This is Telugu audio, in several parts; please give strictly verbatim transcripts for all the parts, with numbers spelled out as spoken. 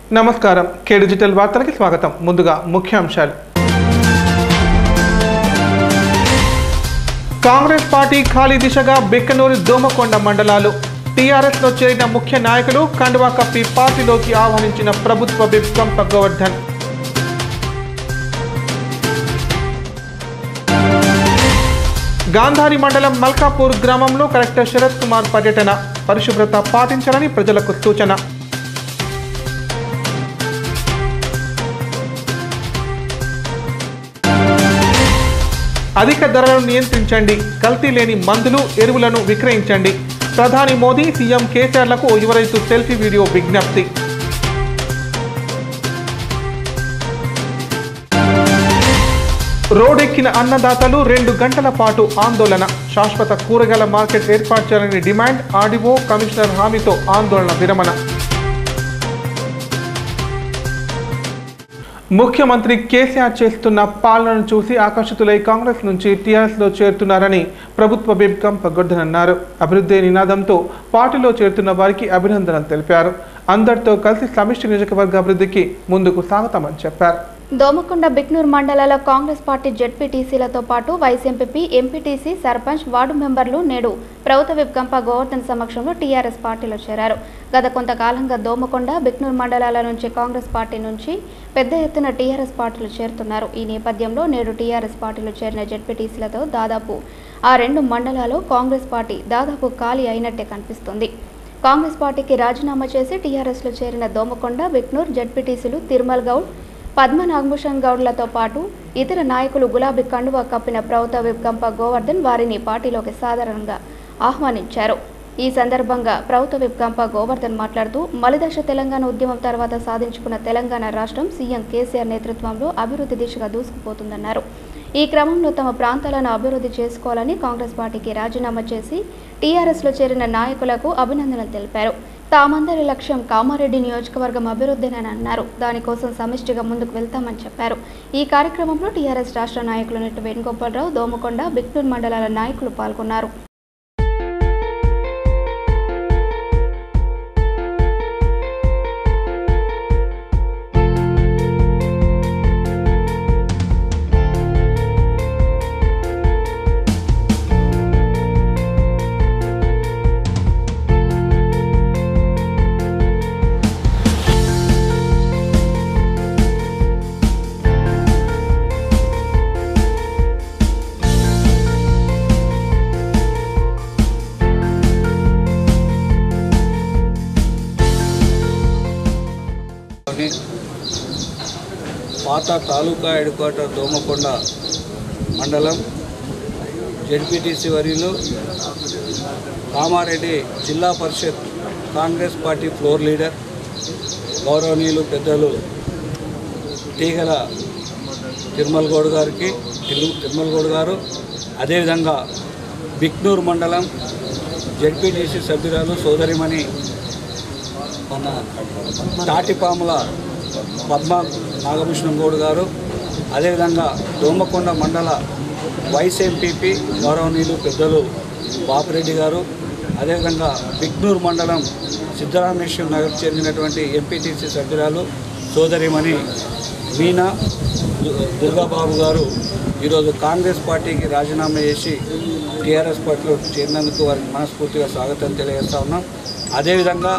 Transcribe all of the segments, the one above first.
నమస్కారం కే డిజిటల్ వార్తలకు స్వాగతం ముందుగా ముఖ్యాంశాలు కాంగ్రెస్ పార్టీ ఖాళీ దిశగా బిక్కనూరు దోమకొండ మండలాలు టీఆర్ఎస్ లో చేరిన ముఖ్య నాయకులు కండువా కప్పి పార్టీలోకి ఆహ్వానించిన ప్రభుత్వ విప్ గంప గోవర్ధన్ గాంధారి మండలం మల్కాపూర్ గ్రామంలో కలెక్టర్ శరత్ కుమార్ పర్యటన పరిశుభ్రత పాటించాలని ప్రజలకు సూచన అధిక ధరలను నియంత్రించండి కల్తీ లేని మందులు ఎరువులను విక్రయించండి ప్రధాని మోదీ సీఎం కేసీఆర్లకు యువ రైతు సెల్ఫీ వీడియో విజ్ఞప్తి రోడ్డెక్కిన అన్నదాతలు రెండు గంటల పాటు ఆందోళన శాశ్వత కూరగాయల మార్కెట్ ఏర్పాటు చేయాలని డిమాండ్ ఆర్డీఓ కమిషనర్ హామీతో ఆందోళన విరమణ ముఖ్యమంత్రి కేసీఆర్ చేస్తున్న పాలనను చూసి ఆకర్షితులై కాంగ్రెస్ నుంచి టీఆర్ఎస్లో చేరుతున్నారని ప్రభుత్వ విప్ గంప గోవర్ధన్ అన్నారు. అభివృద్ధి నినాదంతో పార్టీలో చేరుతున్న వారికి అభినందనలు తెలిపారు. అందరితో కలిసి సమిష్టి నియోజకవర్గ అభివృద్ధికి ముందుకు సాగుతామని చెప్పారు. దోమకొండ బిక్నూర్ మండలాల కాంగ్రెస్ పార్టీ జెడ్పీటీసీలతో పాటు vice MPP MPTC sarpanch ward మెంబర్లు నేడు ప్రభుత్వ విప్ గంప గోవర్ధన్ సమక్షంలో టీఆర్ఎస్ పార్టీలో చేరారు. గత కొంతకాలంగా దోమకొండ బిక్నూర్ మండలాల నుంచి కాంగ్రెస్ పార్టీ నుంచి పెద్ద ఎత్తున టీఆర్ఎస్ పార్టీలు చేరుతున్నారు. ఈ నేపథ్యంలో నేడు టీఆర్ఎస్ పార్టీలో చేరిన జెడ్పీటీసీలతో దాదాపు ఆ రెండు మండలాల్లో కాంగ్రెస్ పార్టీ దాదాపు ఖాళీ అయినట్టే కనిపిస్తుంది. కాంగ్రెస్ పార్టీకి రాజీనామా చేసి టీఆర్ఎస్లో చేరిన దోమకొండ బిక్నూర్ జెడ్పీటీసీలు తిరుమల్ గౌడ్ పద్మ నాగభూషణ్ గౌడ్లతో పాటు ఇతర నాయకులు గులాబీ కండువా కప్పిన ప్రభుత్వ విప్ గంప గోవర్ధన్ వారిని పార్టీలోకి సాధారణంగా ఆహ్వానించారు. ఈ సందర్భంగా ప్రభుత్వ విప్ గంప గోవర్ధన్ మాట్లాడుతూ మలిదశ తెలంగాణ ఉద్యమం తర్వాత సాధించుకున్న తెలంగాణ రాష్ట్రం సీఎం కేసీఆర్ నేతృత్వంలో అభివృద్ధి దిశగా దూసుకుపోతుందన్నారు. ఈ క్రమంలో తమ ప్రాంతాలను అభివృద్ధి చేసుకోవాలని కాంగ్రెస్ పార్టీకి రాజీనామా చేసి టీఆర్ఎస్లో చేరిన నాయకులకు అభినందనలు తెలిపారు. తామందరి లక్ష్యం కామారెడ్డి నియోజకవర్గం అభివృద్ధిని అన్నారు. దానికోసం సమిష్టిగా ముందుకు వెళ్తామని చెప్పారు. ఈ కార్యక్రమంలో టీఆర్ఎస్ రాష్ట్ర నాయకులు నెట్టు వేణుగోపాలరావు, దోమకొండ, బిక్నూర్ మండలాల నాయకులు పాల్గొన్నారు. పాత తాలూకా హెడ్ క్వార్టర్ దోమకొండ మండలం జెడ్పీటీసీ వర్యులు Kamareddy Zilla Parishad Congress party floor leader గౌరవనీయులు పెద్దలు తీగల తిరుమల్ గౌడ్ గారికి తిరుమల్ గౌడ్ గారు, అదేవిధంగా బిక్నూర్ మండలం జెడ్పీటీసీ సభ్యురాలు సోదరిమణి మన తాటిపాముల పద్మ నాగభూషణం గౌడ్ గారు, అదేవిధంగా దోమకొండ మండల వైస్ ఎంపీపీ గౌరవనీయులు పెద్దలు బాపిరెడ్డి గారు, అదేవిధంగా బిక్నూర్ మండలం సిద్ధరామేశ్వర నగర్ చెందినటువంటి ఎంపీటీసీ సభ్యురాలు సోదరిమణి మీనా దుర్గాబాబు గారు ఈరోజు కాంగ్రెస్ పార్టీకి రాజీనామా చేసి టీఆర్ఎస్ పార్టీలో చేరినందుకు వారికి మనస్ఫూర్తిగా స్వాగతం తెలియజేస్తా ఉన్నాం. అదేవిధంగా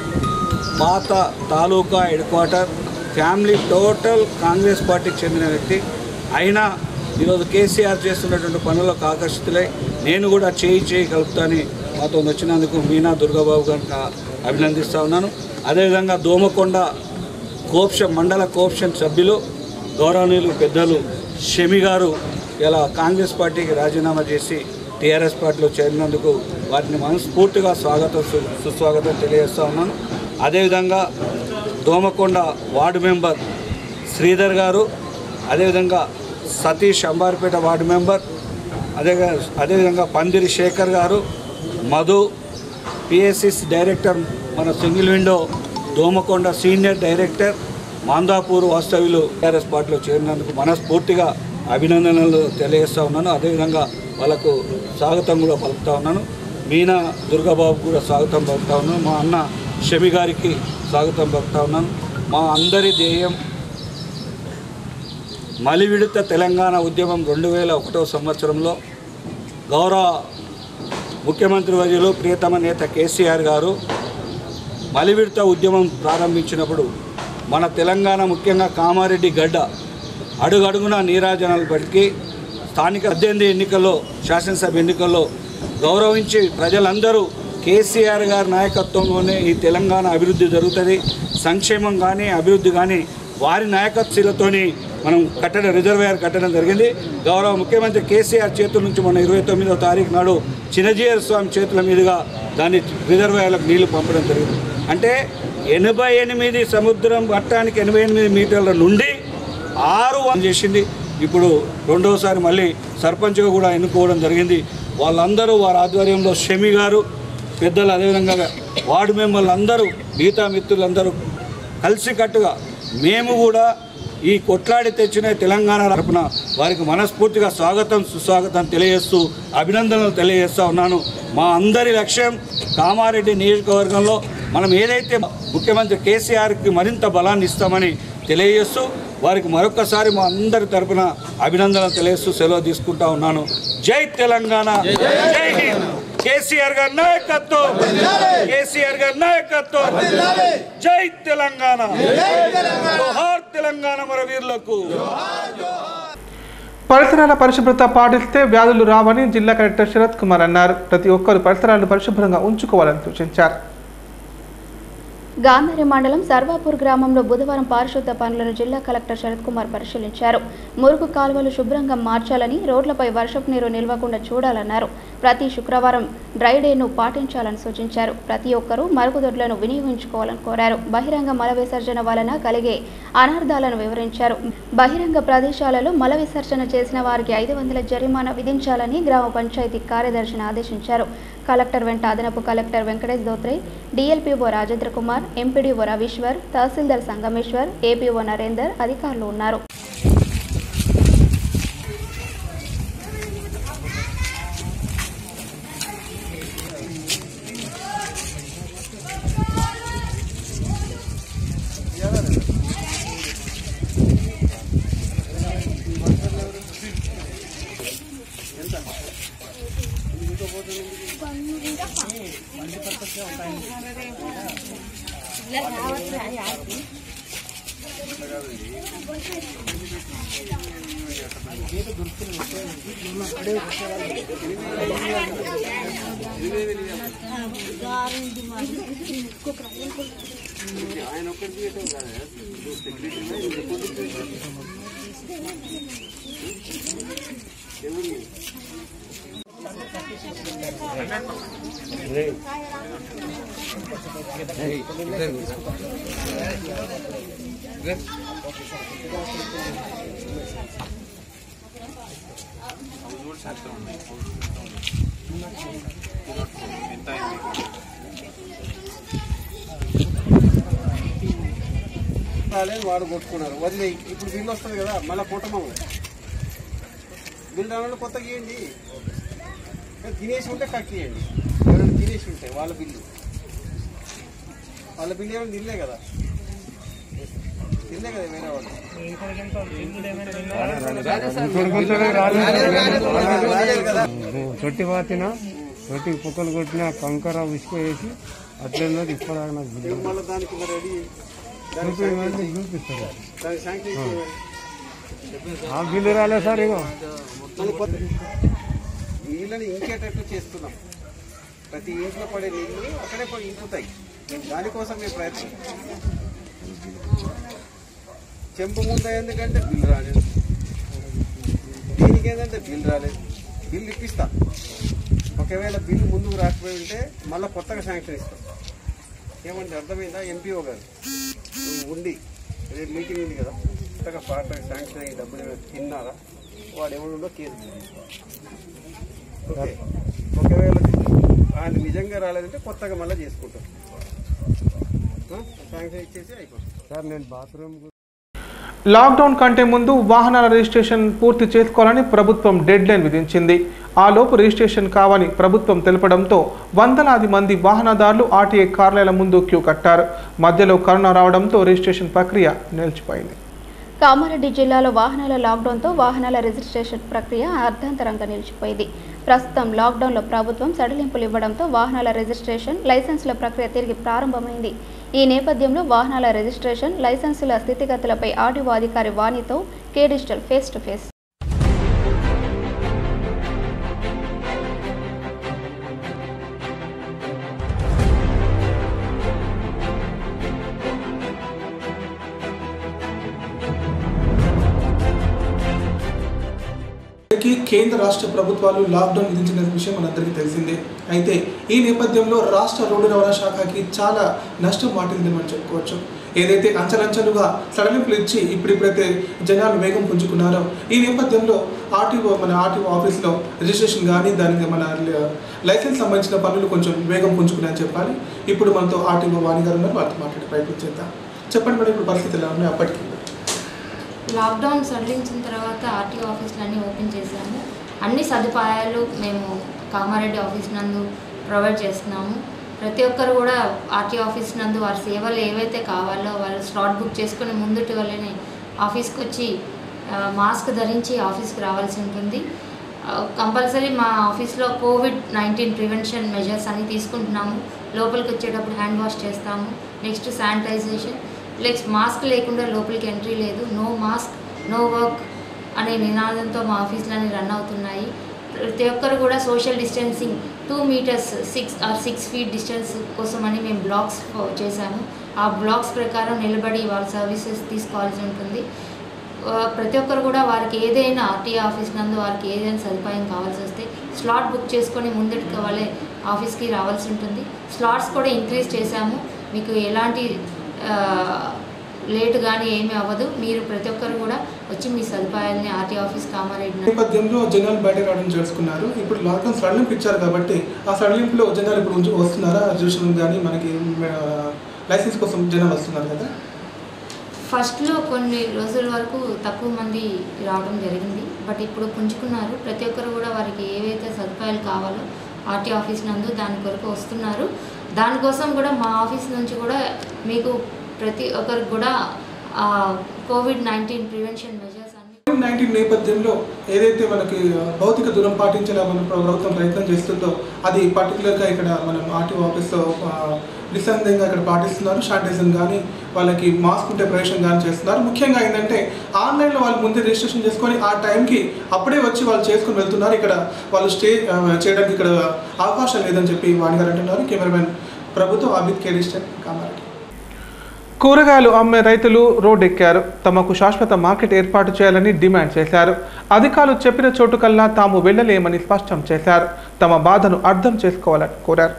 పాత taluka head quarter family total Congress పార్టీకి చెందిన వ్యక్తి అయినా ఈరోజు కేసీఆర్ చేస్తున్నటువంటి పనులకు ఆకర్షితులై నేను కూడా చేయి చేయి కలుపుతాని మాతో వచ్చినందుకు మీనా దుర్గాబాబు గారికి అభినందిస్తూ ఉన్నాను. అదేవిధంగా దోమకొండ కోప్షన్ మండల కోప్షన్ సభ్యులు గౌరవనీయులు పెద్దలు షమి గారు ఇలా కాంగ్రెస్ పార్టీకి రాజీనామా చేసి టీఆర్ఎస్ పార్టీలో చేరినందుకు వారిని మనస్ఫూర్తిగా స్వాగతం సుస్వాగతం తెలియజేస్తూ ఉన్నాను. అదేవిధంగా దోమకొండ వార్డు మెంబర్ శ్రీధర్ గారు, అదేవిధంగా సతీష్ అంబార్పేట వార్డు మెంబర్, అదే అదేవిధంగా పందిరి శేఖర్ గారు, మధు పిఎస్సిస్ డైరెక్టర్ మన single window Domakonda senior director Mandapur వాస్తవ్యులు టీఆర్ఎస్ పార్టీలో చేరినందుకు మనస్ఫూర్తిగా అభినందనలు తెలియజేస్తూ ఉన్నాను. అదేవిధంగా వాళ్ళకు స్వాగతం కూడా పలుకుతూ ఉన్నాను. మీనా దుర్గాబాబు కూడా స్వాగతం పలుకుతా ఉన్నాను. మా అన్న షమి గారికి స్వాగతం పలుకుతా ఉన్నాను. మా అందరి ధ్యేయం మలివిడత తెలంగాణ ఉద్యమం రెండు వేల ఒకటో సంవత్సరంలో గౌరవ ముఖ్యమంత్రి వర్యులు ప్రియతమ నేత కేసీఆర్ గారు మలివిడత ఉద్యమం ప్రారంభించినప్పుడు మన తెలంగాణ ముఖ్యంగా కామారెడ్డి గడ్డ అడుగడుగున నీరాజనాలు బట్టి స్థానిక పద్దెనిమిది ఎన్నికల్లో శాసనసభ ఎన్నికల్లో గౌరవించి ప్రజలందరూ కేసీఆర్ గారి నాయకత్వంలోనే ఈ తెలంగాణ అభివృద్ధి జరుగుతుంది, సంక్షేమం కానీ అభివృద్ధి కానీ వారి నాయకత్వశీలతోని మనం కట్టడం రిజర్వాయర్ కట్టడం జరిగింది. గౌరవ ముఖ్యమంత్రి కేసీఆర్ చేతుల నుంచి మొన్న ఇరవై తొమ్మిదవ తారీఖు నాడు చిన్నజీయర్ స్వామి చేతుల మీదుగా దాన్ని రిజర్వాయర్లకు నీళ్లు పంపడం జరిగింది. అంటే ఎనభై ఎనిమిది సముద్రం మట్టానికి ఎనభై ఎనిమిది మీటర్ల నుండి ఆరు చేసింది. ఇప్పుడు రెండవసారి మళ్ళీ సర్పంచ్గా కూడా ఎన్నుకోవడం జరిగింది. వాళ్ళందరూ వారి ఆధ్వర్యంలో షమి గారు పెద్దలు, అదేవిధంగా వార్డు మెంబర్లు అందరూ, మిగతా మిత్రులందరూ కలిసికట్టుగా మేము కూడా ఈ కొట్లాడి తెచ్చిన తెలంగాణ తరపున వారికి మనస్ఫూర్తిగా స్వాగతం సుస్వాగతం తెలియజేస్తూ అభినందనలు తెలియజేస్తూ ఉన్నాను. మా అందరి లక్ష్యం కామారెడ్డి నియోజకవర్గంలో మనం ఏదైతే ముఖ్యమంత్రి కేసీఆర్కి మరింత బలాన్ని ఇస్తామని తెలియజేస్తూ వారికి మరొకసారి మా అందరి తరపున అభినందనలు తెలియజేస్తూ సెలవు తీసుకుంటా ఉన్నాను. జై తెలంగాణ, జై హింద్. కేసీఆర్ గారి నాయకత్వం, కేసీఆర్ గారి నాయకత్వం. జై తెలంగాణ, జోహార్ తెలంగాణ మన వీరులకు. పరిసరాల పరిశుభ్రత పాటిస్తే వ్యాధులు రావని జిల్లా కలెక్టర్ శరత్ కుమార్ అన్నారు. ప్రతి ఒక్కరు పరిసరాలను పరిశుభ్రంగా ఉంచుకోవాలని సూచించారు. గాంధారి మండలం సర్వాపూర్ గ్రామంలో బుధవారం పారిశుద్ధ పనులను జిల్లా కలెక్టర్ శరత్ కుమార్ పరిశీలించారు. మురుగు కాలువలు శుభ్రంగా మార్చాలని, రోడ్లపై వర్షపు నీరు నిల్వకుండా చూడాలన్నారు. ప్రతి శుక్రవారం డ్రై డేను పాటించాలని సూచించారు. ప్రతి ఒక్కరూ మరుగుదొడ్లను వినియోగించుకోవాలని కోరారు. బహిరంగ మల విసర్జన వలన కలిగే అనర్థాలను వివరించారు. బహిరంగ ప్రదేశాలలో మల విసర్జన చేసిన వారికి ఐదు వందల జరిమానా విధించాలని గ్రామ పంచాయతీ కార్యదర్శిని ఆదేశించారు. కలెక్టర్ వెంట అదనపు collector Venkatesh Dothre, DLPO Rajendra Kumar, MPDO Raveeshwar, tahsildar Sangameshwar, APO Narender అధికారులు ఉన్నారు. వాడు కొట్టుకున్నారు వదిలే. ఇప్పుడు బిల్లు వస్తుంది కదా, మళ్ళీ కుటుంబం బిల్లు రావాలని కొత్తగా ఇవ్వండి. తినేసి ఉంటే కక్కియండి. ఎవరైనా తినేసి ఉంటే వాళ్ళ బిల్లు వాళ్ళ బిల్లు ఏమైనా తినలే కదా, తినలే కదా వేరే వాళ్ళు. చొట్టి పాతిన చొట్టి పొక్కలు కొట్టిన కంకర ఉసుక వేసి అట్లే ఇప్పటిదాకా నాకు మళ్ళీ దానికి రెడీ చూపిస్తారు. ఆ బిల్లు రాలేదు సార్. ఇగో నీళ్ళని ఇంకేటట్టు చేస్తున్నాం. ప్రతి ఇంట్లో పడే నీళ్ళు అక్కడే ఇంకుతాయి. దానికోసం మేము ప్రయత్నం. చెంపు ముంద ఎందుకంటే బిల్లు రాలేదు, దీనికి ఏంటంటే బిల్లు రాలేదు. బిల్లు ఇప్పిస్తా. ఒకవేళ బిల్లు ముందుకు రాకపోయి ఉంటే మళ్ళీ కొత్తగా శాంక్షన్ ఇస్తాం. ఏమంటే అర్థమైందా? ఎంపీఓ గారు ఉండి రేపు మీటింగ్ ఉంది కదా, కొత్తగా పాట శాంక్షన్ అయ్యి డబ్బులు తిన్నారా, వాడు ఎవరుండో కేసు తీసుకోవాలి. ఓకే, ఒకవేళ ఆయన నిజంగా రాలేదంటే కొత్తగా మళ్ళీ చేసుకుంటాం. శాంక్షన్ ఇచ్చేసి అయిపోతుంది. సార్ నేను బాత్రూమ్ లాక్డౌన్ కంటే ముందు వాహనాల రిజిస్ట్రేషన్ పూర్తి చేసుకోవాలని ప్రభుత్వం డెడ్ లైన్ విధించింది. ఆ లోపు రిజిస్ట్రేషన్ కావని ప్రభుత్వం తెలపడంతో వందలాది మంది వాహనదారులు ఆర్టీఏ కార్యాలయాల ముందు క్యూ కట్టారు. మధ్యలో కరోనా రావడంతో రిజిస్ట్రేషన్ ప్రక్రియ నిలిచిపోయింది. కామారెడ్డి జిల్లాలో వాహనాల లాక్డౌన్తో వాహనాల రిజిస్ట్రేషన్ ప్రక్రియ అర్ధాంతరంగా నిలిచిపోయింది. ప్రస్తుతం లాక్డౌన్లో ప్రభుత్వం సడలింపులు ఇవ్వడంతో వాహనాల రిజిస్ట్రేషన్, లైసెన్సుల ప్రక్రియ తిరిగి ప్రారంభమైంది. ఈ నేపథ్యంలో వాహనాల రిజిస్ట్రేషన్, లైసెన్సుల స్థితిగతులపై ఆర్టీఓ అధికారి వాణితో K digital face to face. కేంద్ర రాష్ట్ర ప్రభుత్వాలు లాక్డౌన్ విధించిన విషయం మనందరికీ తెలిసిందే. అయితే ఈ నేపథ్యంలో రాష్ట్ర రోడ్డు రవాణా శాఖకి చాలా నష్టం వాటిందని మనం చెప్పుకోవచ్చు. ఏదైతే అంచెలంచెలుగా సడలింపులు ఇచ్చి ఇప్పుడిప్పుడైతే జనాలు వేగం పుంజుకున్నారో ఈ నేపథ్యంలో ఆర్టీఓ మన ఆర్టీఓ ఆఫీస్లో రిజిస్ట్రేషన్ కానీ దానికి మన లైసెన్స్ సంబంధించిన పనులు కొంచెం వేగం పుంజుకున్నాయని చెప్పాలి. ఇప్పుడు మనతో ఆర్టీఓ వాణి గారు ఉన్నారు, వాళ్ళతో మాట్లాడే ప్రయత్నం చేద్దాం. చెప్పండి మేడం, ఇప్పుడు పరిస్థితి ఎలా ఉన్నాయి? అప్పటికి లాక్డౌన్ సడలించిన తర్వాత ఆర్టీఓ ఆఫీసులన్నీ ఓపెన్ చేశాము. అన్ని సదుపాయాలు మేము కామారెడ్డి ఆఫీస్ నందు ప్రొవైడ్ చేస్తున్నాము. ప్రతి ఒక్కరు కూడా ఆర్టీఓ ఆఫీస్ నందు వారి సేవలు ఏవైతే కావాలో వాళ్ళు స్లాట్ బుక్ చేసుకుని ముందుటి వల్లనే ఆఫీస్కి వచ్చి మాస్క్ ధరించి ఆఫీస్కి రావాల్సి ఉంటుంది. కంపల్సరీ మా ఆఫీస్లో కోవిడ్ నైన్టీన్ ప్రివెన్షన్ మెజర్స్ అన్ని తీసుకుంటున్నాము. లోపలికి వచ్చేటప్పుడు హ్యాండ్ వాష్ చేస్తాము. నెక్స్ట్ శానిటైజేషన్, లైక్ మాస్క్ లేకుండా లోపలికి ఎంట్రీ లేదు. నో మాస్క్ నో వర్క్ అనే నినాదంతో మా ఆఫీసులన్నీ రన్ అవుతున్నాయి. ప్రతి ఒక్కరు కూడా social distancing two metres six or six feet distance కోసమని మేము బ్లాక్స్ చేశాము. ఆ బ్లాక్స్ ప్రకారం నిలబడి వాళ్ళ సర్వీసెస్ తీసుకోవాల్సి ఉంటుంది. ప్రతి ఒక్కరు కూడా వారికి ఏదైనా ఆర్టీఏ ఆఫీస్ నందు వారికి ఏదైనా సదుపాయం కావాల్సి వస్తే స్లాట్ బుక్ చేసుకొని ముందుకు వాళ్ళే ఆఫీస్కి రావాల్సి ఉంటుంది. స్లాట్స్ కూడా ఇంక్రీజ్ చేశాము. మీకు ఎలాంటి లేట్ కానీ ఏమీ అవ్వదు. మీరు ప్రతి ఒక్కరు కూడా వచ్చి మీ సదుపాయాలని ఆర్టీఓ ఆఫీస్ కామారెడ్డి నేపథ్యంలో జనాలు బయట రావడం చేసుకున్నారు. ఇప్పుడు లాక్డౌన్ సడలింపు ఇచ్చారు కాబట్టి ఆ సడలింపులో జనాలు ఇప్పుడు వస్తున్నారా? రిజిస్ట్రేషన్ కానీ మనకి లైసెన్స్ కోసం జనాలు వస్తున్నారు కదా. ఫస్ట్లో కొన్ని రోజుల వరకు తక్కువ మంది రావడం జరిగింది. బట్ ఇప్పుడు పుంజుకున్నారు. ప్రతి ఒక్కరు కూడా వారికి ఏవైతే సదుపాయాలు కావాలో ఆర్టీఓ ఆఫీస్ నందు దాని కొరకు వస్తున్నారు. దానికోసం కూడా మా ఆఫీస్ నుంచి కూడా మీకు ప్రతి ఒక్కరికి కూడా కోవిడ్ నైన్టీన్ ప్రివెన్షన్ మెజర్స్ అన్ని కోవిడ్ నైన్టీన్ నేపథ్యంలో ఏదైతే మనకి భౌతిక దూరం పాటించేలా మన ప్రభుత్వం ప్రయత్నం చేస్తుందో అది పర్టికులర్గా ఇక్కడ మనం ఆర్టీఓ ఆఫీస్లో నిస్సందేహంగా ఇక్కడ పాటిస్తున్నారు. శానిటైజర్ కానీ వాళ్ళకి మాస్క్ ఉంటే ప్రవేశం కానీ చేస్తున్నారు. ముఖ్యంగా ఏంటంటే ఆన్లైన్లో వాళ్ళు ముందే రిజిస్ట్రేషన్ చేసుకొని ఆ టైంకి అప్పుడే వచ్చి వాళ్ళు చేసుకుని వెళ్తున్నారు. ఇక్కడ వాళ్ళు స్టే చేయడానికి ఇక్కడ అవకాశం లేదని చెప్పి వాణి గారు అంటున్నారు. కెమెరామెన్ ప్రభుత్వం అభిత్ కే డిజిటల్ కామారెడ్డి. కూరగాయలు అమ్మే రైతులు రోడ్డెక్కారు. తమకు శాశ్వత మార్కెట్ ఏర్పాటు చేయాలని డిమాండ్ చేశారు. అధికారులు చెప్పిన చోటుకల్లా తాము వెళ్లలేమని స్పష్టం చేశారు. తమ బాధను అర్థం చేసుకోవాలని కోరారు.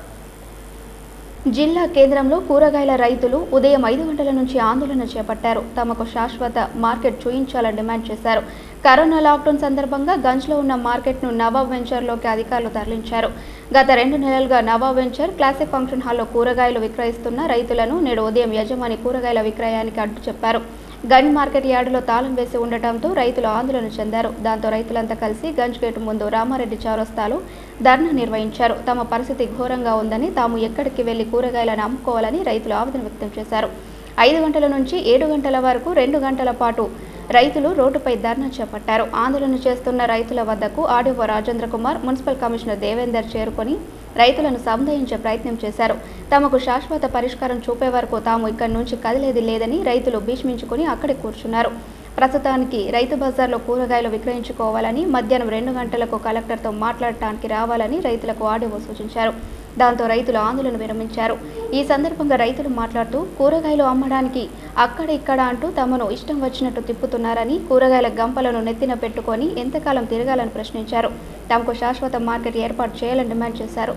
జిల్లా కేంద్రంలో కూరగాయల రైతులు ఉదయం ఐదు గంటల నుంచి ఆందోళన చేపట్టారు. తమకు శాశ్వత మార్కెట్ చూయించాలని డిమాండ్ చేశారు. కరోనా లాక్డౌన్ సందర్భంగా గంజ్లో ఉన్న మార్కెట్ను నవాబ్ వెంచర్లోకి అధికారులు తరలించారు. గత రెండు నెలలుగా నవాబ్ వెంచర్ క్లాసిక్ ఫంక్షన్ హాల్లో కూరగాయలు విక్రయిస్తున్న రైతులను నేడు ఉదయం యజమాని కూరగాయల విక్రయానికి అడ్డు చెప్పారు. గంజ్ మార్కెట్ యార్డులో తాళం వేసి ఉండటంతో రైతులు ఆందోళన చెందారు. దాంతో రైతులంతా కలిసి గంజ్ గేటు ముందు రామారెడ్డి చౌరస్తాలో ధర్నా నిర్వహించారు. తమ పరిస్థితి ఘోరంగా ఉందని, తాము ఎక్కడికి వెళ్లి కూరగాయలను అమ్ముకోవాలని రైతులు ఆవేదన వ్యక్తం చేశారు. ఐదు గంటల నుంచి ఏడు గంటల వరకు రెండు గంటల పాటు రైతులు రోడ్డుపై ధర్నా చేపట్టారు. ఆందోళన చేస్తున్న రైతుల వద్దకు RDO Rajendra Kumar, municipal commissioner Devender చేరుకొని రైతులను సంధాయించే ప్రయత్నం చేశారు. తమకు శాశ్వత పరిష్కారం చూపే వరకు తాము ఇక్కడి నుంచి కదిలేది లేదని రైతులు భీష్మించుకుని అక్కడే కూర్చున్నారు. ప్రస్తుతానికి రైతు బజార్లో కూరగాయలు విక్రయించుకోవాలని, మధ్యాహ్నం రెండు గంటలకు కలెక్టర్తో మాట్లాడటానికి రావాలని రైతులకు ఆర్డీఓ సూచించారు. దాంతో రైతులు ఆందోళన విరమించారు. ఈ సందర్భంగా రైతులు మాట్లాడుతూ కూరగాయలు అమ్మడానికి అక్కడ ఇక్కడ అంటూ తమను ఇష్టం వచ్చినట్టు తిప్పుతున్నారని, కూరగాయల గంపలను నెత్తిన పెట్టుకొని ఎంతకాలం తిరగాలని ప్రశ్నించారు. తమకు శాశ్వత మార్కెట్ ఏర్పాటు చేయాలని డిమాండ్ చేశారు.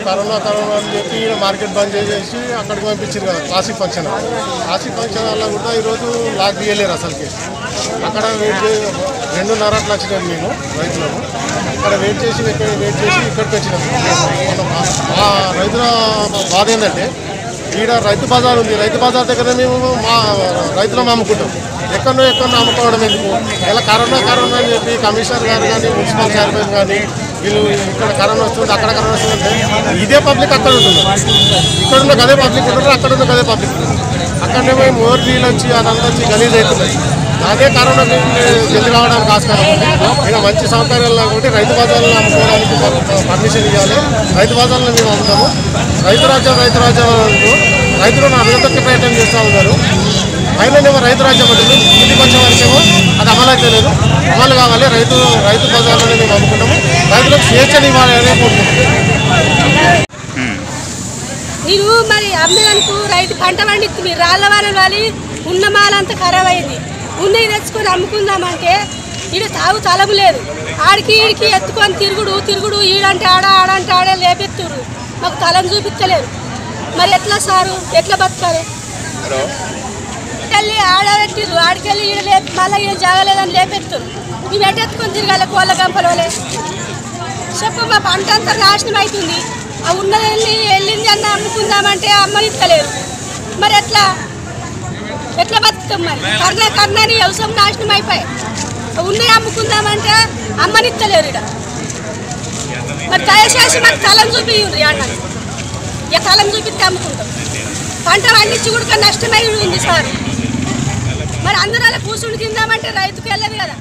కరోనా కరోనా అని చెప్పి ఈయన మార్కెట్ బంద్ చేసేసి అక్కడికి పంపించారు కదా classic function hall. Classic function హాల్లో కూడా ఈరోజు లాక్ తీయలేరు అసలుకి. అక్కడ వెయిట్ చేసి రెండున్నర అట్లా వచ్చినాం మేము రైతులకు. ఇక్కడ వెయిట్ చేసి ఇక్కడ వెయిట్ చేసి ఇక్కడికి వచ్చినాము. మా రైతుల బాధ ఏంటంటే ఈడ రైతు బజార్ ఉంది. రైతు బజార్ దగ్గర మేము మా రైతులను అమ్ముకుంటాం. ఎక్కడో ఎక్కడో అమ్ముకోవడం ఎందుకు? ఇలా కరోనా కరోనా అని చెప్పి కమిషనర్ గారు కానీ మున్సిపల్ చైర్మన్ కానీ వీళ్ళు ఇక్కడ కరోనా వస్తుంది అక్కడ కరోనా వస్తుంది ఇదే పబ్లిక్ అక్కడ ఉంటుంది. ఇక్కడ ఉన్న గదే పబ్లిక్ ఉంటారు, అక్కడ ఉన్న గదే పబ్లిక్ ఉంటుంది. అక్కడనే మేము మోర్ నీళ్ళు వచ్చి అదంతా వచ్చి గలీజ్ అవుతున్నాయి. అదే కరోనా జల్ది రావడానికి ఆస్కారం ఉంది. ఇక్కడ మంచి సౌకర్యాలు కాబట్టి రైతు బజార్లను అమ్ముకోవడానికి పర్మిషన్ ఇవ్వాలి. రైతు బజార్లను మేము అమ్ముతాము. రైతు రాజ్యం రైతు రాజ్యం అంటూ రైతులను అభివృద్ధికి ప్రయత్నం చేస్తూ ఉన్నారు. అయినా రైతు రాజ్యం అంటుంది ఇంటికి వచ్చే వరకేమో అది అమలు అయితే లేదు. అమలు కావాలి. రైతు రైతు బజార్లను మేము అమ్ముకున్నాము. రైతులకు స్వేచ్ఛను ఇవ్వాలి అనే కోరుకుంటున్నాం. మీరు మరి అమ్మేదనుకు రైతు పంట పండిస్తుంది. రాళ్ళ వానలు వాలి ఉన్న మాలంతా ఖరాబ్ అయింది. ఉన్నవి తెచ్చుకొని అమ్ముకుందామంటే ఈడ తాగు తలము లేదు. ఆడికి ఈడికి ఎత్తుకొని తిరుగుడు తిరుగుడు ఈడంటే ఆడ ఆడంటే ఆడే లేపెత్తురు. మాకు తలం చూపించలేరు. మరి ఎట్లా సారు ఎట్లా బతకాలి? వెళ్ళి ఆడబెట్టిర్రు. ఆడికెళ్ళి ఈడ లేపి మళ్ళీ ఈడ జాగలేదని లేపెత్తురు. మేము ఎట్టెత్తుకొని తిరగాలి కోళ్ళ గంపలోలే. చెప్పు మా పంట అంతా నాశనం అవుతుంది. ఆ ఉన్నది వెళ్ళి వెళ్ళింది అన్న అమ్ముకుందామంటే అమ్మనిత్తలేరు. మరి ఎట్లా ఎట్లా బతుకుతాం? మరి కర్ణ కర్ణని వ్యవసాయం నాశనం అయిపోయి ఉన్నాయి అమ్ముకుందామంటే అమ్మనిత్తలేరు. ఇక్కడ మరి దయచేసి మాకు తలం చూపియ్యండి. అన్న ఇక తలం చూపిస్తే అమ్ముకుంటాం. పంట పండించి కూడా నష్టమై ఉంది సార్. మరి అందరూ అలా కూర్చుని తిందామంటే రైతుకు వెళ్ళదు కదా.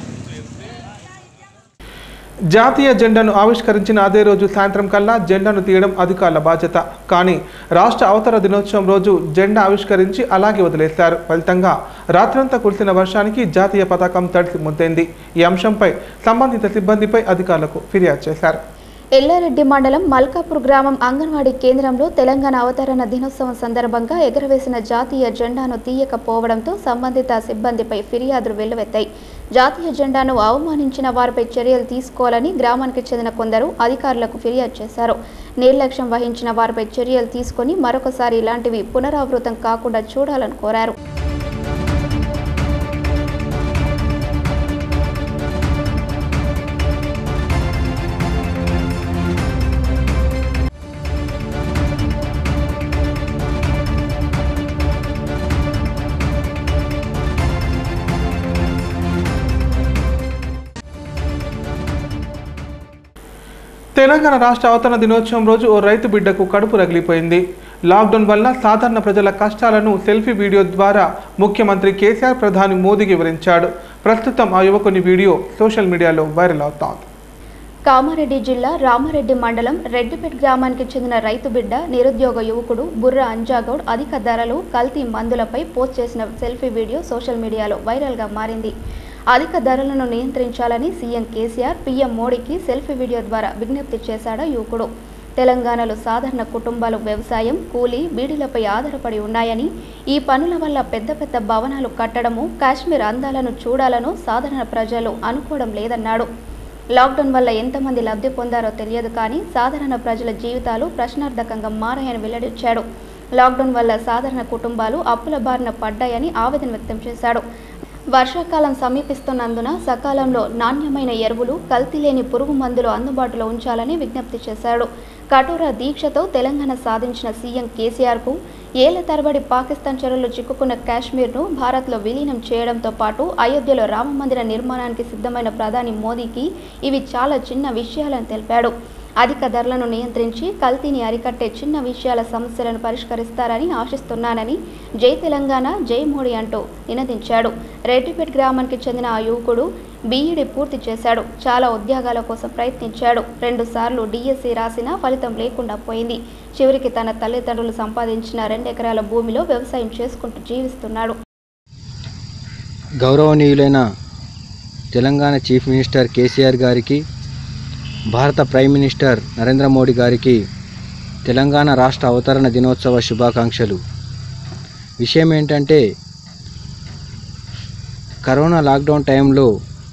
జాతీయ జెండాను ఆవిష్కరించిన అదే రోజు సాయంత్రం కల్లా జెండాను తీయడం అధికారుల బాధ్యత. కానీ రాష్ట్ర అవతరణ దినోత్సవం రోజు జెండా ఆవిష్కరించి అలాగే వదిలేశారు. ఫలితంగా రాత్రంతా కురిసిన వర్షానికి జాతీయ పతాకం తడిసి ముద్దైంది. ఈ అంశంపై సంబంధిత సిబ్బందిపై అధికారులకు ఫిర్యాదు చేశారు. ఎల్లారెడ్డి మండలం మల్కాపూర్ గ్రామం అంగన్వాడీ కేంద్రంలో తెలంగాణ అవతరణ దినోత్సవం సందర్భంగా ఎగురవేసిన జాతీయ జెండాను తీయకపోవడంతో సంబంధిత సిబ్బందిపై ఫిర్యాదులు వెల్లువెత్తాయి. జాతీయ జెండాను అవమానించిన వారిపై చర్యలు తీసుకోవాలని గ్రామానికి చెందిన కొందరు అధికారులకు ఫిర్యాదు చేశారు. నిర్లక్ష్యం వహించిన వారిపై చర్యలు తీసుకొని మరొకసారి ఇలాంటివి పునరావృతం కాకుండా చూడాలని కోరారు. తెలంగాణ రాష్ట్ర అవతరణ దినోత్సవం రోజు ఓ రైతు బిడ్డకు కడుపు రగిలిపోయింది. లాక్డౌన్ వల్ల సాధారణ ప్రజల కష్టాలను సెల్ఫీ వీడియో ద్వారా ముఖ్యమంత్రి కేసీఆర్ ప్రధాని మోదీకి వివరించాడు. ప్రస్తుతం ఆ యువకుని వీడియో సోషల్ మీడియాలో వైరల్ అవుతోంది. కామారెడ్డి జిల్లా రామారెడ్డి మండలం రెడ్డిపేట గ్రామానికి చెందిన రైతు బిడ్డ నిరుద్యోగ యువకుడు బుర్ర అంజాగౌడ్ అధిక ధరలు కల్తీ మందులపై పోస్ట్ చేసిన సెల్ఫీ వీడియో సోషల్ మీడియాలో వైరల్గా మారింది. అధిక ధరలను నియంత్రించాలని సీఎం కేసీఆర్ పీఎం మోడీకి సెల్ఫీ వీడియో ద్వారా విజ్ఞప్తి చేశాడు యువకుడు. తెలంగాణలో సాధారణ కుటుంబాలు వ్యవసాయం, కూలీ, బీడీలపై ఆధారపడి ఉన్నాయని, ఈ పనుల వల్ల పెద్ద పెద్ద భవనాలు కట్టడము, కాశ్మీర్ అందాలను చూడాలను సాధారణ ప్రజలు అనుకోవడం లేదన్నాడు. లాక్డౌన్ వల్ల ఎంతమంది లబ్ధి పొందారో తెలియదు కానీ సాధారణ ప్రజల జీవితాలు ప్రశ్నార్థకంగా మారాయని వెల్లడించాడు. లాక్డౌన్ వల్ల సాధారణ కుటుంబాలు అప్పుల బారిన పడ్డాయని ఆవేదన వ్యక్తం చేశాడు. వర్షాకాలం సమీపిస్తున్నందున సకాలంలో నాణ్యమైన ఎరువులు, కల్తీ లేని పురుగు మందులు అందుబాటులో ఉంచాలని విజ్ఞప్తి చేశాడు. కఠోర దీక్షతో తెలంగాణ సాధించిన సీఎం కేసీఆర్కు ఏళ్ల తరబడి పాకిస్తాన్ చెరలో చిక్కుకున్న కాశ్మీర్ను భారత్లో విలీనం చేయడంతో పాటు అయోధ్యలో రామమందిర నిర్మాణానికి సిద్ధమైన ప్రధాని మోదీకి ఇవి చాలా చిన్న విషయాలని తెలిపాడు. అధిక ధరలను నియంత్రించి కల్తీని అరికట్టే చిన్న విషయాల సమస్యలను పరిష్కరిస్తారని ఆశిస్తున్నానని జై తెలంగాణ, జై మోడీ అంటూ నినదించాడు. రెడ్డిపేట గ్రామానికి చెందిన ఆ యువకుడు బీఈడీ పూర్తి చేశాడు. చాలా ఉద్యోగాల కోసం ప్రయత్నించాడు. రెండు సార్లు డిఎస్సి రాసినా ఫలితం లేకుండా పోయింది. చివరికి తన తల్లిదండ్రులు సంపాదించిన రెండెకరాల భూమిలో వ్యవసాయం చేసుకుంటూ జీవిస్తున్నాడు. గౌరవనీయులైన తెలంగాణ చీఫ్ మినిస్టర్ కేసీఆర్ గారికి, భారత ప్రైమ్ మినిస్టర్ నరేంద్ర మోడీ గారికి తెలంగాణ రాష్ట్ర అవతరణ దినోత్సవ శుభాకాంక్షలు. విషయం ఏంటంటే, కరోనా లాక్డౌన్ టైంలో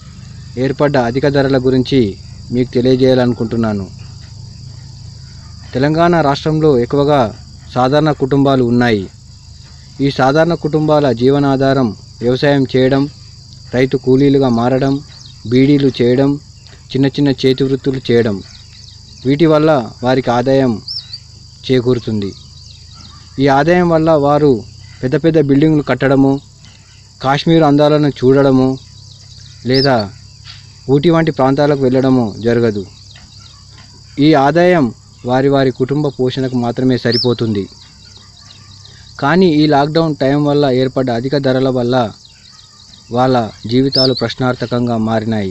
ఏర్పడ్డ అధిక ధరల గురించి మీకు తెలియజేయాలనుకుంటున్నాను. తెలంగాణ రాష్ట్రంలో ఎక్కువగా సాధారణ కుటుంబాలు ఉన్నాయి. ఈ సాధారణ కుటుంబాల జీవనాధారం వ్యవసాయం చేయడం, రైతు కూలీలుగా మారడం, బీడీలు చేయడం, చిన్న చిన్న చేతి వృత్తులు చేయడం. వీటి వల్ల వారికి ఆదాయం చేకూరుతుంది. ఈ ఆదాయం వల్ల వారు పెద్ద పెద్ద బిల్డింగులు కట్టడము, కాశ్మీర్ అందాలను చూడడము లేదా ఊటీ వంటి ప్రాంతాలకు వెళ్ళడము జరగదు. ఈ ఆదాయం వారి వారి కుటుంబ పోషణకు మాత్రమే సరిపోతుంది. కానీ ఈ లాక్డౌన్ టైం వల్ల ఏర్పడ్డ అధిక ధరల వల్ల వాళ్ళ జీవితాలు ప్రశ్నార్థకంగా మారినాయి.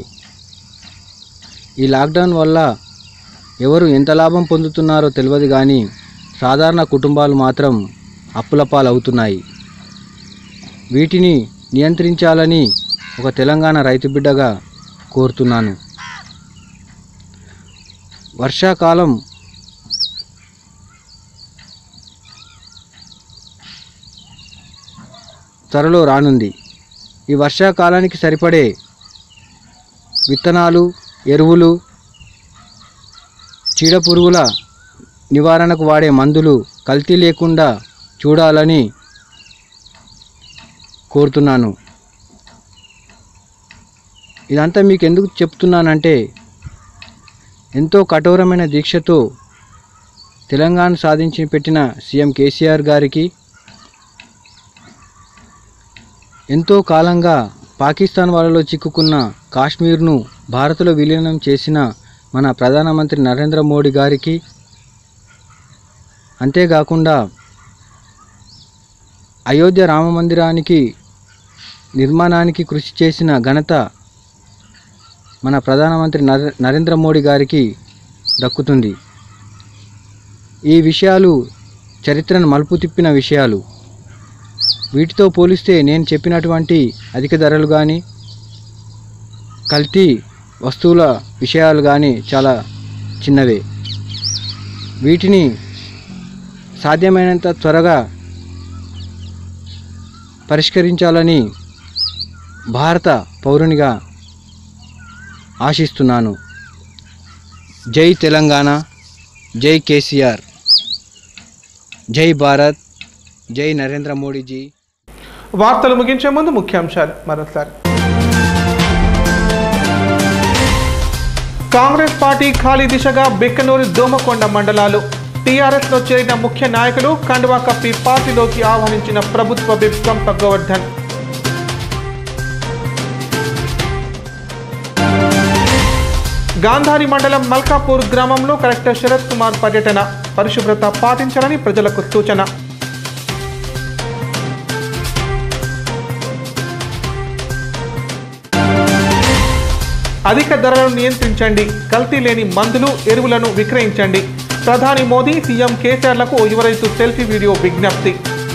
ఈ లాక్డౌన్ వల్ల ఎవరు ఎంత లాభం పొందుతున్నారో తెలియదు, కానీ సాధారణ కుటుంబాలు మాత్రం అప్పుల పాలవుతున్నాయి. వీటిని నియంత్రించాలని ఒక తెలంగాణ రైతు బిడ్డగా కోరుతున్నాను. వర్షాకాలం త్వరలో రానుంది. ఈ వర్షాకాలానికి సరిపడే విత్తనాలు, ఎరువులు, చీడపురుగుల నివారణకు వాడే మందులు కల్తీ లేకుండా చూడాలని కోరుతున్నాను. ఇదంతా మీకు ఎందుకు చెప్తున్నానంటే, ఎంతో కఠోరమైన దీక్షతో తెలంగాణ సాధించి పెట్టిన సీఎం కేసీఆర్ గారికి, ఎంతో కాలంగా పాకిస్తాన్ వాళ్ళలో చిక్కుకున్న కాశ్మీర్ను భారత్లో విలీనం చేసిన మన ప్రధానమంత్రి నరేంద్ర మోడీ గారికి, అంతేకాకుండా అయోధ్య రామ మందిరానికి నిర్మాణానికి కృషి చేసిన ఘనత మన ప్రధానమంత్రి నరేంద్ర మోడీ గారికి దక్కుతుంది. ఈ విషయాలు చరిత్రను మలుపు తిప్పిన విషయాలు. వీటితో పోలిస్తే నేను చెప్పినటువంటి అధిక ధరలు కానీ, కల్తీ వస్తువుల విషయాలు కానీ చాలా చిన్నవే. వీటిని సాధ్యమైనంత త్వరగా పరిష్కరించాలని భారత పౌరునిగా ఆశిస్తున్నాను. జై తెలంగాణ, జై కేసీఆర్, జై భారత్, జై నరేంద్ర మోడీజీ. వార్తలు ముగించే ముందు ముఖ్యాంశాలు మరోసారి. కాంగ్రెస్ పార్టీ ఖాళీ దిశగా బిక్కనూరు, దోమకొండ మండలాలు. టీఆర్ఎస్లో చేరిన ముఖ్య నాయకులు కండువా కప్పి పార్టీలోకి ఆహ్వానించిన ప్రభుత్వ విప్ గంప గోవర్ధన్. గాంధారి మండలం మల్కాపూర్ గ్రామంలో కలెక్టర్ శరత్ కుమార్ పర్యటన. పరిశుభ్రత పాటించాలని ప్రజలకు సూచన. అధిక ధరలను నియంత్రించండి, కల్తీ లేని మందులు, ఎరువులను విక్రయించండి. ప్రధాని మోదీ, సీఎం కేసీఆర్లకు యువ రైతు సెల్ఫీ వీడియో విజ్ఞప్తి.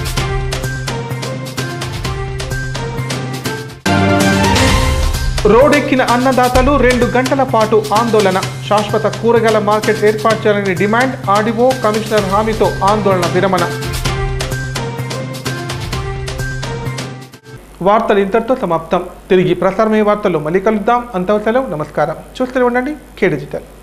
రోడ్డెక్కిన అన్నదాతలు రెండు గంటల పాటు ఆందోళన. శాశ్వత కూరగాయల మార్కెట్ ఏర్పాటు చేయాలని డిమాండ్. ఆర్డీఓ, కమిషనర్ హామీతో ఆందోళన విరమణ. వార్తలు ఇంతటితో సమాప్తం. తిరిగి ప్రసారమయ్యే వార్తల్లో మళ్ళీ కలుద్దాం. అంతవరకు సెలవు. నమస్కారం. చూస్తూనే ఉండండి కే డిజిటల్.